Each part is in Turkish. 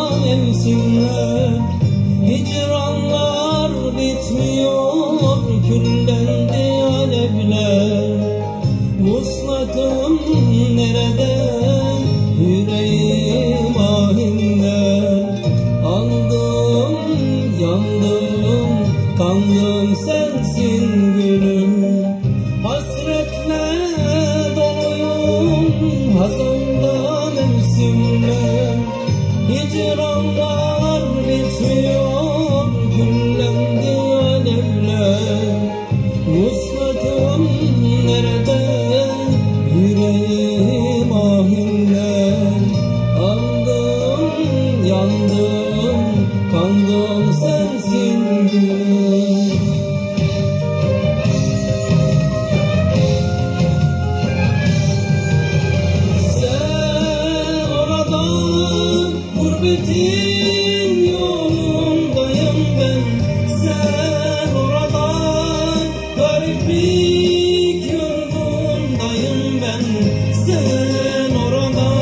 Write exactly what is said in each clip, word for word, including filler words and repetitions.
mevsimler, hicranlar bitmiyor, küllendi alevler. Vuslatım nerede, yüreğim ahinden. Andım, yandım, kandım, sensin gülüm. Hasretle doluyum, hazanda mevsimler, hicranlar bitmiyor, küllendi alevler. Vuslatım nerede, yüreğim ahinden. Andım, yandım, kandım, sensin gülüm. Sen orada, gurbetin yolundayım ben. Sen orada, gariplik yurdundayım ben. Sen orada,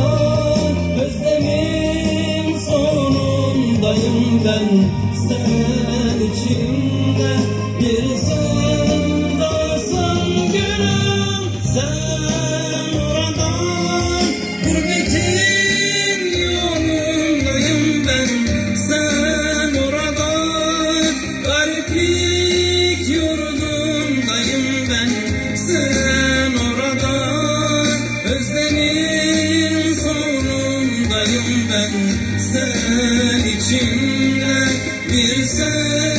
özlemin sonundayım ben. Sen içimde bir sevdasan gülüm. Sen orada, gurbetin yolundayım ben. Sen orada, gariplik yurdundayım ben. Sen orada, özlemin sonundayım ben. Sen içimde bir sen